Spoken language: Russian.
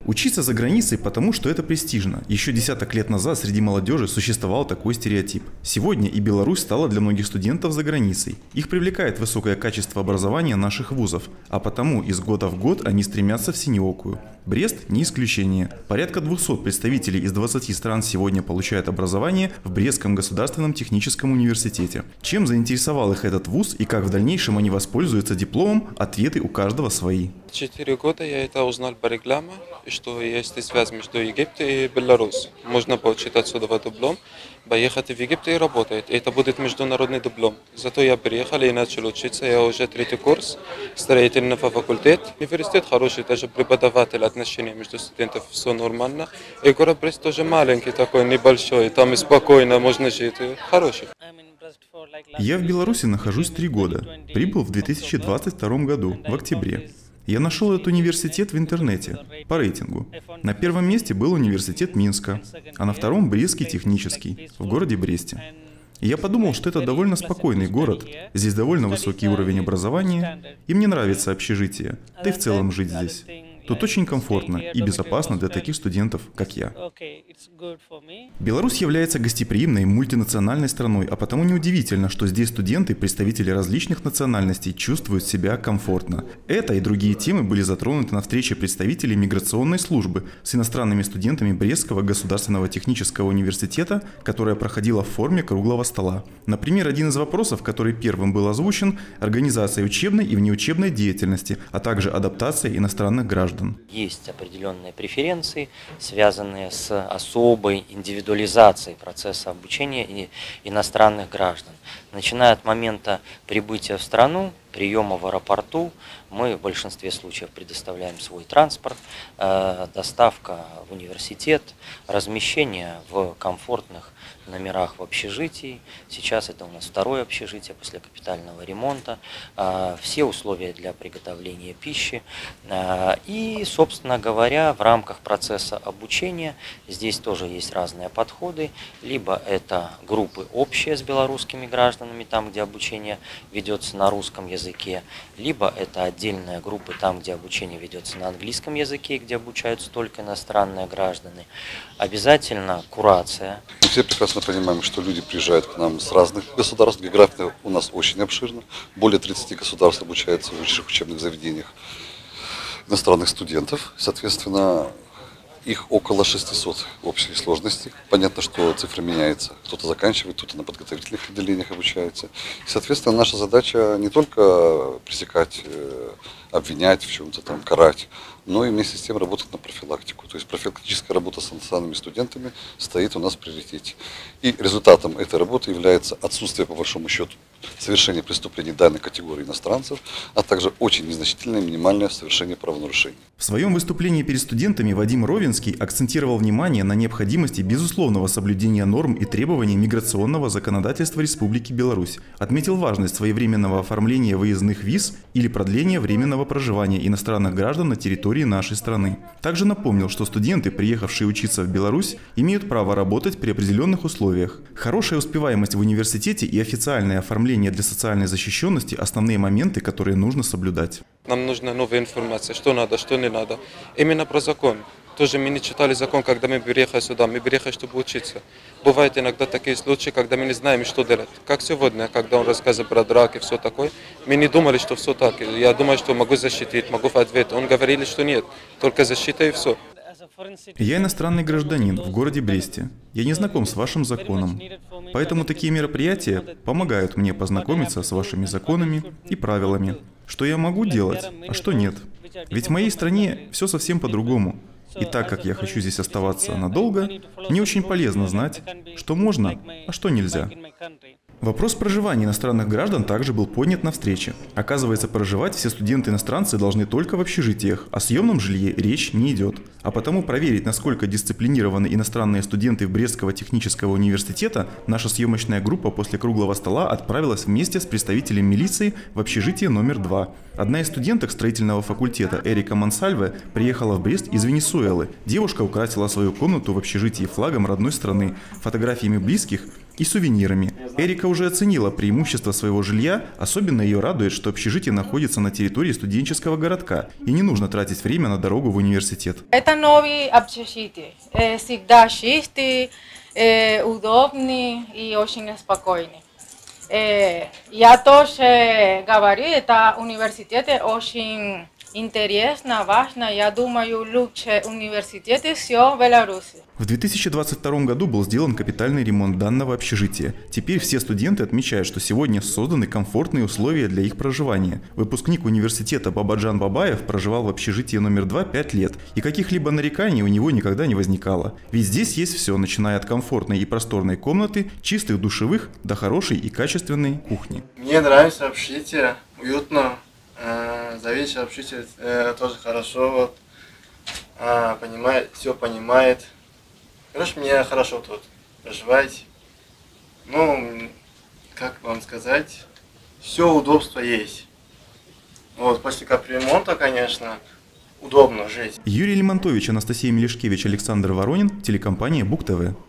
Учиться за границей, потому что это престижно. Еще десяток лет назад среди молодежи существовал такой стереотип. Сегодня и Беларусь стала для многих студентов за границей. Их привлекает высокое качество образования наших вузов, а потому из года в год они стремятся в синеокую. Брест не исключение. Порядка 200 представителей из 20 стран сегодня получают образование в Брестском государственном техническом университете. Чем заинтересовал их этот вуз и как в дальнейшем они воспользуются дипломом, ответы у каждого свои. 4 года я это узнал по рекламе, что есть связь между Египтом и Беларусью. Можно получить отсюда диплом, поехать в Египет и работать. Это будет международный диплом. Зато я приехал и начал учиться. Я уже 3-й курс строительного факультета. Университет хороший, даже преподаватель, отношения между студентами, все нормально. И город Брест тоже маленький такой, небольшой, там спокойно можно жить. Хороший. Я в Беларуси нахожусь 3 года. Прибыл в 2022 году, в октябре. Я нашел этот университет в интернете, по рейтингу. На первом месте был университет Минска, а на втором Брестский технический, в городе Бресте. И я подумал, что это довольно спокойный город, здесь довольно высокий уровень образования, и мне нравится общежитие, да и в целом жить здесь. Тут очень комфортно и безопасно для таких студентов, как я. Беларусь является гостеприимной мультинациональной страной, а потому неудивительно, что здесь студенты, представители различных национальностей, чувствуют себя комфортно. Это и другие темы были затронуты на встрече представителей миграционной службы с иностранными студентами Брестского государственного технического университета, которая проходила в форме круглого стола. Например, один из вопросов, который первым был озвучен – организация учебной и внеучебной деятельности, а также адаптация иностранных граждан. Есть определенные преференции, связанные с особой индивидуализацией процесса обучения иностранных граждан. Начиная от момента прибытия в страну, приема в аэропорту, мы в большинстве случаев предоставляем свой транспорт, доставка в университет, размещение в комфортных номерах в общежитии. Сейчас это у нас 2-е общежитие после капитального ремонта. Все условия для приготовления пищи. И, собственно говоря, в рамках процесса обучения здесь тоже есть разные подходы. Либо это группы общие с белорусскими гражданами, там, где обучение ведется на русском языке, либо это отдельные группы там, где обучение ведется на английском языке, где обучаются только иностранные граждане. Обязательно курация. Мы все прекрасно понимаем, что люди приезжают к нам с разных государств. География у нас очень обширна. Более 30 государств обучается в высших учебных заведениях иностранных студентов. Соответственно, их около 600 в общей сложности. Понятно, что цифра меняется. Кто-то заканчивает, кто-то на подготовительных отделениях обучается. И, соответственно, наша задача не только пресекать, обвинять в чем-то там, карать, но и вместе с тем работать на профилактику. То есть профилактическая работа с иностранными студентами стоит у нас в приоритете. И результатом этой работы является отсутствие, по большому счету, совершения преступлений данной категории иностранцев, а также очень незначительное минимальное совершение правонарушений. В своем выступлении перед студентами Вадим Ровенский акцентировал внимание на необходимости безусловного соблюдения норм и требований миграционного законодательства Республики Беларусь. Отметил важность своевременного оформления выездных виз или продления временного проживания иностранных граждан на территории нашей страны. Также напомнил, что студенты, приехавшие учиться в Беларусь, имеют право работать при определенных условиях. Хорошая успеваемость в университете и официальное оформление для социальной защищенности – основные моменты, которые нужно соблюдать. Нам нужна новая информация, что надо, что не надо. Именно про закон. Тоже мы не читали закон, когда мы приехали сюда. Мы приехали, чтобы учиться. Бывают иногда такие случаи, когда мы не знаем, что делать. Как сегодня, когда он рассказывал про драки и все такое. Мы не думали, что все так. Я думаю, что могу защитить, могу ответить. Он говорил, что нет, только защита и все. Я иностранный гражданин в городе Бресте. Я не знаком с вашим законом. Поэтому такие мероприятия помогают мне познакомиться с вашими законами и правилами. Что я могу делать, а что нет. Ведь в моей стране все совсем по-другому. И так как я хочу здесь оставаться надолго, мне очень полезно знать, что можно, а что нельзя. Вопрос проживания иностранных граждан также был поднят на встрече. Оказывается, проживать все студенты-иностранцы должны только в общежитиях, о съемном жилье речь не идет. А потому проверить, насколько дисциплинированы иностранные студенты Брестского технического университета, наша съемочная группа после круглого стола отправилась вместе с представителем милиции в общежитие номер 2. Одна из студенток строительного факультета Эрика Мансальве приехала в Брест из Венесуэлы. Девушка украсила свою комнату в общежитии флагом родной страны, фотографиями близких и сувенирами. Эрика уже оценила преимущества своего жилья, особенно ее радует, что общежитие находится на территории студенческого городка и не нужно тратить время на дорогу в университет. Это новый общежитие, всегда чистый, удобный и очень спокойный. Я тоже говорю, это университет очень интересно, важно. Я думаю, лучший университет всего в Беларуси. В 2022 году был сделан капитальный ремонт данного общежития. Теперь все студенты отмечают, что сегодня созданы комфортные условия для их проживания. Выпускник университета Бабаджан Бабаев проживал в общежитии номер 2 5 лет, и каких-либо нареканий у него никогда не возникало. Ведь здесь есть все, начиная от комфортной и просторной комнаты, чистых душевых до хорошей и качественной кухни. Мне нравится общежитие, уютно. Заведующий общежитие тоже хорошо, понимает, все понимает. Короче, мне хорошо тут проживать. Ну, как вам сказать, все удобство есть. Вот, после капремонта, конечно, удобно жить. Юрий Лимонтович, Анастасия Мелешкевич, Александр Воронин, телекомпания Бук ТВ.